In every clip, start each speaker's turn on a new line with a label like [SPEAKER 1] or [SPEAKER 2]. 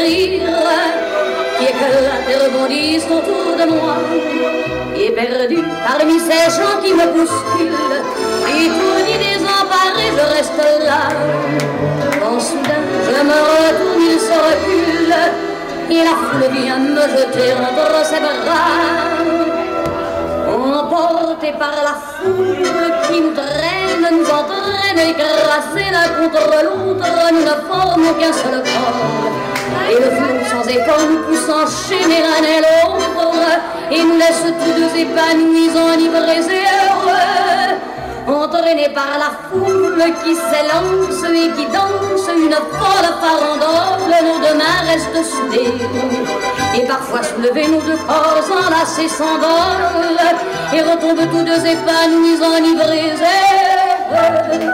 [SPEAKER 1] rires qui éclatent et rebondissent autour de moi. Et perdu parmi ces gens qui me bousculent, étourdi, désemparé, je reste là. Quand soudain je me retourne, il se recule, et la foule vient me jeter entre ses bras. Emportés par la foule qui nous traîne, nous entraîne, écrasés l'un contre l'autre, nous ne formons qu'un seul corps. Et le flot sans effort nous pousse enchaîner l'un et l'autre, et nous laisse tous deux épanouis, enivrés et heureux. Entraînés par la foule qui s'élance et qui danse une folle farandole, nos deux mains restent soudées. Et parfois soulevés, nos deux corps enlacés s'envolent et retombent tous deux épanouis, enivrés et heureux.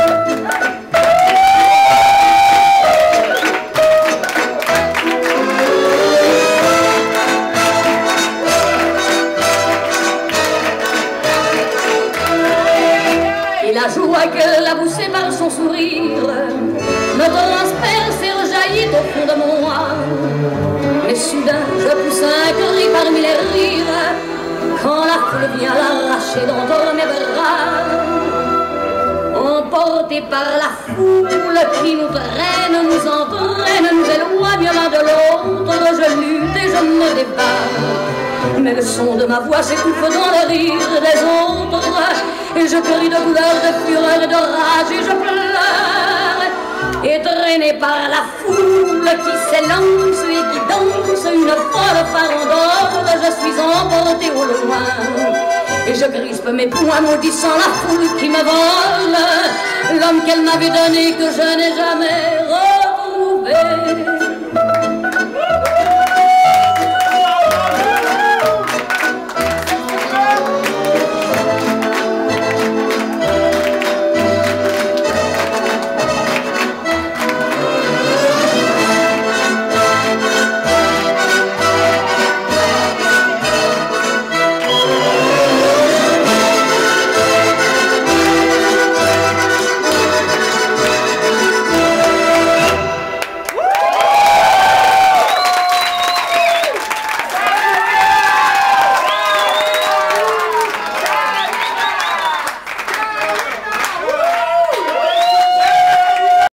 [SPEAKER 1] La joie que la boue par son sourire me transperce et rejaillit au fond de mon âme. Mais soudain je pousse un cri parmi les rires quand la foule vient l'arracher d'entre mes bras. Emportés par la foule qui nous traîne, nous entraîne, nous éloigne l'un de l'autre, je lutte et je me débat. Mais le son de ma voix s'étouffe dans le rire des autres, et je crie de douleur, de fureur et de rage, et je pleure. Et traîné par la foule qui s'élance et qui danse une folle farandole, je suis emporté au loin. Et je crispe mes poings maudissant la foule qui me vole l'homme qu'elle m'avait donné que je n'ai jamais retrouvé.